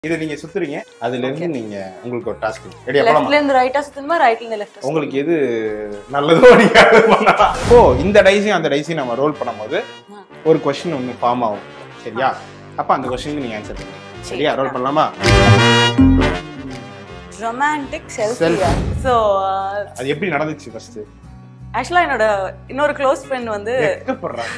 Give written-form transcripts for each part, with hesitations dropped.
இத நீங்க சுத்துறீங்க. அதுல இருந்து நீங்க உங்களுக்கு ஒரு டாஸ்க். ரெடியா போலாமா? லெஃப்ட்ல இருந்து ரைட்டா சுத்தணுமா, ரைட்ல இருந்து லெஃப்ட்? உங்களுக்கு எது நல்லதோ நீங்க அத பண்ணலாம். இப்போ இந்த டைஸையும் அந்த டைஸையும் நம்ம ரோல் பண்ணும்போது ஒரு क्वेश्चन ஒன்னு ஃபார்ம் ஆகும். சரியா? அப்ப அந்த क्वेश्चनக்கு நீங்க ஆன்சர் பண்ணுங்க. சரியா? ரோல் பண்ணலாமா? ரொமான்டிக் செல்ஃபியா. சோ அது எப்படி நடந்துச்சு ஃபர்ஸ்ட்? ஆக்சுவலா என்னோட இன்னொரு க்ளோஸ் ஃப்ரெண்ட் வந்து எக்கப்படுறாங்க.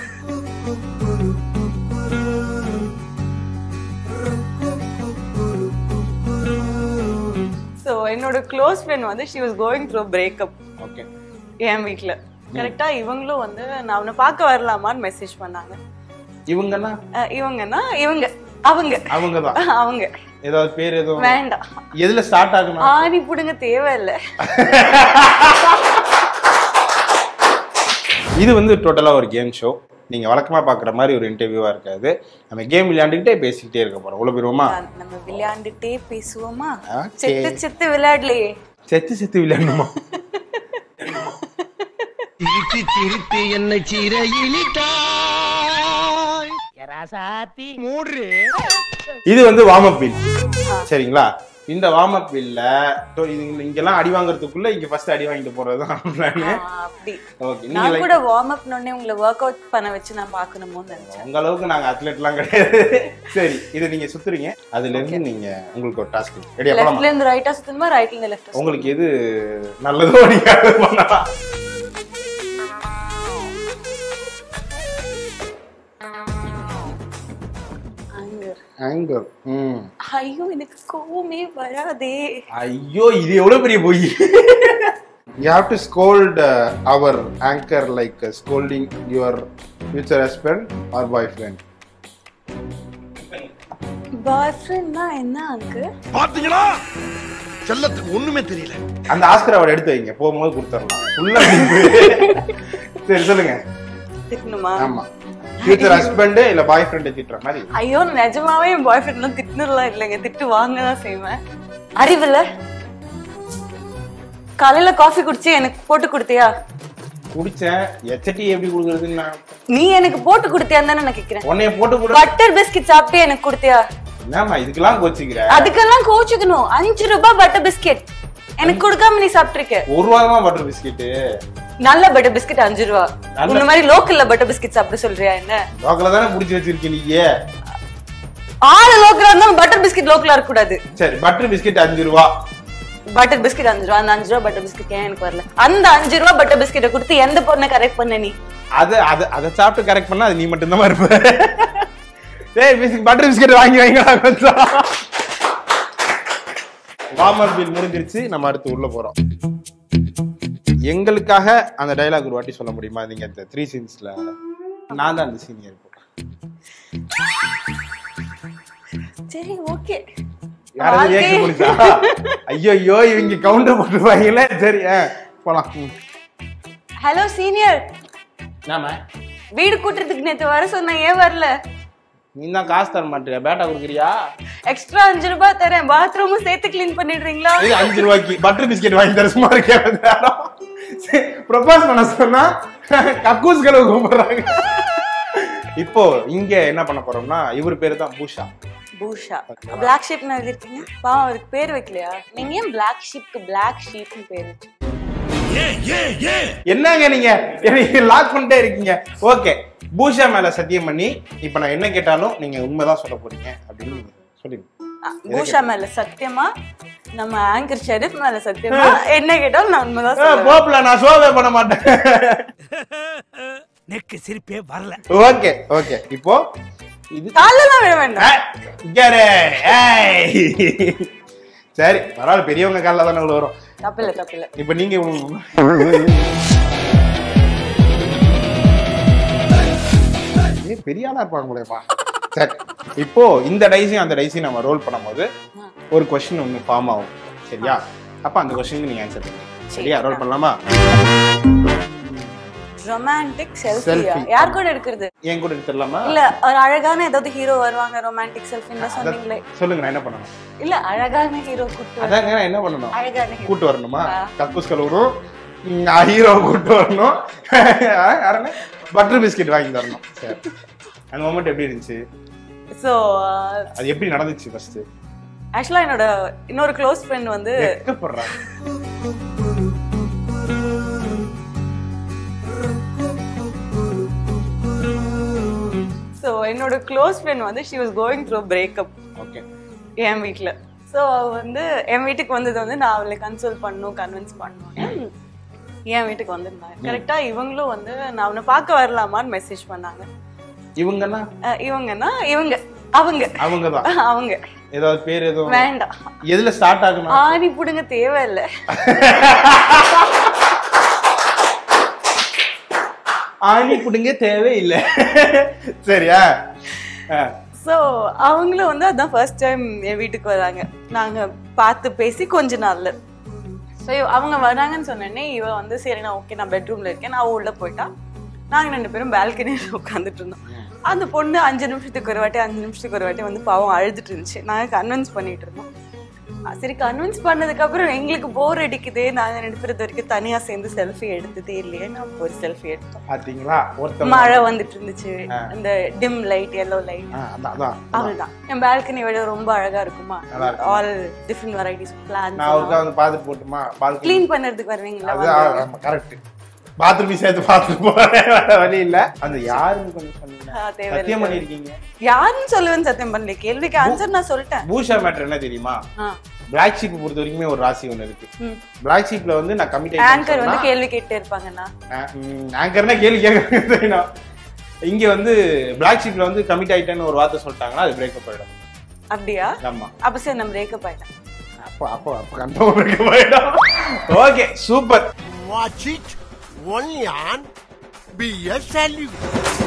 சோ என்னோட க்ளோஸ் ஃப்ரெண்ட் வந்து she was going through a breakup. Okay. என் வீட்ல கரெக்ட்டா இவங்களும் வந்து நான் அவனை பார்க்க வரலாமான்னு மெசேஜ் பண்ணாங்க. இவங்கன்னா அவங்க தான். அவங்க ஏதாவது பேர் ஏதோ வேண்டாம். எதுல ஸ்டார்ட் ஆகுமா? ஆனி புடுங்க தேவையில்லை. இது வந்து டோட்டலா ஒரு கேம் ஷோ. நீங்க வழக்கமா பாக்குற மாதிரி ஒரு இன்டர்வியூவா இருக்காது. நம்ம கேம் விளையாண்டுக்கிட்டே பேசிக்கிட்டே இருக்க போறோம். உள்ள போயிருவோமா? நம்ம விளையாண்டுட்டே பேசுவோமா? செத்து விளையாடலையே. செத்து விளையாடணுமா? திருப்பி என்ன சீரையிலிட்டாய் யராசாத்தி மூடு. இது வந்து வார்ம் அப் வீல். சரிங்களா? இந்த வார்ம் அப் வீல்ல இங்கெல்லாம் அடி வாங்குறதுக்குள்ள இங்க ஃபர்ஸ்ட் அடி வாங்கிட்டு போறதுதான் பிளான். அப்படி. ஓகே. நான் கூட வார்ம் அப் பண்ணனே உங்களை வொர்க் அவுட் பண்ண வச்சு நான் பார்க்கணும்னு நினைச்சேன். உங்க அளவுக்கு நாங்க அத்லெட்லாம் கிடையாது. சரி, இத நீங்க சுத்துறீங்க. அதுல இருந்து நீங்க உங்களுக்கு ஒரு டாஸ்க். ரெடியா போலாமா? லெஃப்ட்ல இருந்து ரைட்டா சுத்தணுமா, ரைட்ல இருந்து லெஃப்ட்? உங்களுக்கு எது நல்லதோ நீங்க அத பண்ணலாம். ஆங்கர். ஐயோ எனக்கு கோவமே வராதே. ஐயோ இது எவ்வளவு பெரிய பொய். You have to scold our anchor like scolding your future husband or boyfriend. பாய்ஃப்ரெண்ட்னா என்ன அங்கு? பாத்தீங்களா? செல்லத்துக்கு ஒண்ணுமே தெரியல. அந்த ஆஸ்கர் அவர் எடுத்து வைங்க. போகும்போது கொடுத்துறலாம். ஃபுல்லா சரி சொல்லுங்க. திட்டணுமா? ஆமா. ஃபியூச்சர் ஹஸ்பண்ட் இல்ல பாய் ஃப்ரெண்ட் திட்டுற மாதிரி. ஐயோ நிஜமாவே என் பாய் ஃப்ரெண்ட்லாம் திட்டுனலாம் இல்லைங்க. திட்டு வாங்க தான் செய்வேன். அறிவில்ல. காலையில காஃபி குடிச்சு எனக்கு போட்டு கொடுத்தியா? குடிச்சேன். எச்டி எப்படி குடுக்குறதுன்னு நான் நீ எனக்கு போட்டு கொடுத்தியான்னு தானே நான் கேக்குறேன். உன்னைய போட்டு கொடு. பட்டர் பிஸ்கட் சாப்பிட்டு எனக்கு கொடுத்தியா? என்னம்மா இதுக்கெல்லாம் கோச்சிக்கிற? அதுக்கெல்லாம் கோச்சுக்கணும். 5 ரூபாய் பட்டர் பிஸ்கட் எனக்கு கொடுக்காம நீ சாப்பிட்டிருக்க. 1 ரூபாய் தான் பட்டர் பிஸ்கட். நல்ல பட்டர் பிஸ்கட் 5 ரூபாய். இந்த மாதிரி லோக்கல்ல பட்டர் பிஸ்கட் சாப்பிட சொல்றியா என்ன? லோக்கல்ல தானே புடிச்சு வச்சிருக்க நீங்க. ஆளு லோக்கலா இருந்தா பட்டர் பிஸ்கட் லோக்கலா இருக்க கூடாது. சரி பட்டர் பிஸ்கட் 5 ரூபாய். பட்டர் பிஸ்கட் 5 ரூபாய். அந்த 5 ரூபாய் பட்டர் பிஸ்கட் ஏன் எனக்கு வரல? அந்த 5 ரூபாய் பட்டர் பிஸ்கட்டை கொடுத்து எந்த பொண்ணை கரெக்ட் பண்ண நீ? அத சாப்பிட்டு கரெக்ட் பண்ணா அது நீ மட்டும் தான் இருப்ப. டேய் பட்டர் பிஸ்கட் வாங்கிடா கொஞ்சம். வார்ம் அப் வீல் முடிஞ்சிருச்சு. நம்ம அடுத்து உள்ள போறோம். எங்களுக்காக அந்த டயலாக் ஒரு வாட்டி சொல்ல முடியுமா? நீங்க இந்த 3 சீன்ஸ்ல நான் தான் அந்த சீனியர். சரி ஓகே. யாராவது ஏக்க முடிச்சா? ஐயோ இவங்க கவுண்டர் போட்டுருவாங்களே. சரி போலாம். Hello senior. நாம வீடு கூட்டுறதுக்கு நேத்து வர சொன்ன ஏன் வரல? நீ தான் காசு தர மாட்டியா? பேட்டா கொடுக்குறியா? எக்ஸ்ட்ரா 5 ரூபாய் தரேன். பாத்ரூமும் சேர்த்து கிளீன் பண்ணிடுறீங்களா? 5 ரூபாய்க்கு பட்டர் பிஸ்கெட் வாங்கி தர சும்மா இருக்கேன். ப்ரொபோஸ் பண்ண சொன்னா கக்கூஸ் கலவு கூப்பிடுறாங்க. இப்போ இங்க என்ன பண்ண போறோம்னா இவர் பேரு தான் பூஷா. பூஷா. BlackSheep ன்னு எழுதிருக்கீங்க. பாவம் அவருக்கு பேர் வைக்கலையா? நீங்க ஏன் BlackSheepக்கு BlackSheep ன்னு பேர் வச்சீங்க? என்னங்க நீங்க லாக் பண்ணிட்டே இருக்கீங்க. ஓகே பூஷா மேல சத்தியம் பண்ணி இப்ப நான் என்ன கேட்டாலும் நீங்க உண்மைதான் சொல்ல போறீங்க அப்படின்னு சொல்லிடுங்க. பூஷா மேல சத்தியமா? நம்ம ஆங்கர் ஷெரீப் மேல சத்தியமா? என்ன கேட்டாலும் நான் உண்மைதான் சொல்லுவேன். போப்ல நான் ஷோவே பண்ண மாட்டேன். நெக்கு சிரிப்பே வரல. ஓகே இப்போ இது காலெல்லாம் விட வேண்டாம். சரி பரவாயில்ல. பெரியவங்க காலில் தானே இவ்வளவு வரும். தப்பில்ல. இப்ப நீங்க பெரிய ஆளா இருப்பாங்க போலப்பா. சரி இப்போ இந்த டைஸையும் அந்த டைஸையும் நம்ம ரோல் பண்ணும்போது ஒரு क्वेश्चन ஒன்னு ஃபார்ம் ஆகும். சரியா? அப்ப அந்த क्वेश्चनக்கு நீங்க ஆன்சர் பண்ணுங்க. சரியா? ரோல் பண்ணலாமா? ரொமான்டிக் செல்ஃபியா. யார் கூட எடுக்கிறது? என் கூட எடுத்துடலாமா? இல்ல ஒரு அழகான ஏதாவது ஹீரோ வருவாங்க ரொமான்டிக் செல்ஃபின்னு சொன்னீங்களே. சொல்லுங்க நான் என்ன பண்ணணும்? இல்ல அழகான ஹீரோ கூட்டு. அதாங்க நான் என்ன பண்ணணும்? அழகான கூட்டு வரணுமா? கக்கூஸ் கலவரும் ஹீரோ கூட்டு வரணும். யாருன்னு பட்டர் பிஸ்கெட் வாங்கி தரணும். சரி அந்த மொமெண்ட் எப்படி இருந்துச்சு? சோ அது எப்படி நடந்துச்சு ஃபர்ஸ்ட்? ஆக்சுவலா என்னோட இன்னொரு க்ளோஸ் ஃப்ரெண்ட் வந்து வெட்கப்படுறாங்க. ஸோ என்னோட க்ளோஸ் ஃப்ரெண்ட் வந்து she was going through breakup. Okay. என் வீட்டில். ஸோ வந்து என் வீட்டுக்கு வந்தது வந்து நான் அவளை கன்சோல் பண்ணணும், கன்வின்ஸ் பண்ணணும். என் வீட்டுக்கு வந்திருந்தாங்க. கரெக்டா இவங்களும் வந்து நான் அவனை பார்க்க வரலாமான்னு மெசேஜ் பண்ணாங்க. இவங்கன்னா இவங்க அவங்கதான். அவங்க ஏதாவது பேர் எதுவும் வேண்டாம். எதுல ஸ்டார்ட் ஆகணும்? ஆணி புடுங்க தேவையில்லை. ஆணி புடுங்க தேவையில்லை. சரியா? ஸோ அவங்களும் வந்து அதான் ஃபர்ஸ்ட் டைம் என் வீட்டுக்கு வராங்க. நாங்கள் பார்த்து பேசி கொஞ்ச நாள்ல. ஸோ அவங்க வராங்கன்னு சொன்னோடனே இவ வந்து சரி நான் ஓகே நான் பெட்ரூம்ல இருக்கேன், நான் உள்ள போயிட்டா. நாங்கள் 2 பேரும் பால்கனியில் உட்காந்துட்டு இருந்தோம். அந்த பொண்ணு 5 நிமிஷத்துக்கு ஒரு வாட்டி வந்து பாவம் அழுதுட்டு இருந்துச்சு. நாங்கள் கன்வின்ஸ் பண்ணிட்டு இருந்தோம். சரி கன்வின்ஸ் பண்ணதுக்கு அப்புறம் எங்களுக்கு போர் அடிக்குதே, நாங்க 2 பேரும் வரைக்கும் தனியா சேர்ந்து செல்ஃபி எடுத்ததே இல்லையே. நான் ஒரு செல்ஃபி எடுத்தோம். பாத்தீங்களா? மழை வந்துட்டு இருந்துச்சு, இந்த டிம் லைட், yellow லைட், அவ்வளவுதான். என் பால்கனி விட ரொம்ப அழகா இருக்குமா, ஆல் டிஃபரெண்ட் வெரைட்டிஸ் பிளான்ஸ். நான் ஒருக்கா வந்து பாத்துட்டு போட்டுமா? பால்கனி க்ளீன் பண்றதுக்கு வருவீங்களா? கரெக்ட். பாத்ரூம் சேர்த்து பார்த்துட்டு போறேன், வழி இல்ல. அந்த யாருன்னு கொஞ்சம் சொன்னீங்க. சத்தியம் பண்ணிருக்கீங்க. யாருன்னு சொல்லுவேன்னு சத்தியம் பண்ணல. கேள்விக்கு ஆன்சர் நான் சொல்லிட்டேன். பூஷா மேட்டர் என்ன தெரியுமா? பிளாக் ஷீப் பொறுத்த வரைக்குமே ஒரு ராசி ஒண்ணு இருக்கு. பிளாக் ஷீப்ல வந்து நான் கமிட் ஆங்கர் வந்து கேள்வி கேட்டே இருப்பாங்கண்ணா. ஆங்கர்னா கேள்வி கேட்க. இங்க வந்து பிளாக் ஷீப்ல வந்து கமிட் ஆயிட்டேன்னு ஒரு வார்த்தை சொல்லிட்டாங்கன்னா அது பிரேக்கப் ஆயிடும். அப்படியா? ஆமா. அப்ப சரி நான் பிரேக்கப் ஆயிட்டேன். அப்போ கன்ஃபார்ம் பிரேக்கப் ஆயிடும். Okay super. Watch it only on BSLU.